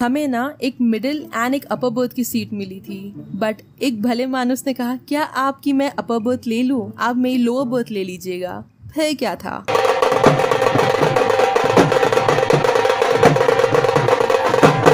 हमें ना एक मिडिल एंड एक अपर बर्थ की सीट मिली थी, बट एक भले मानुस ने कहा क्या आपकी मैं अपर बर्थ ले लूं, आप मेरी लोअर बर्थ ले लीजिएगा। फिर क्या था,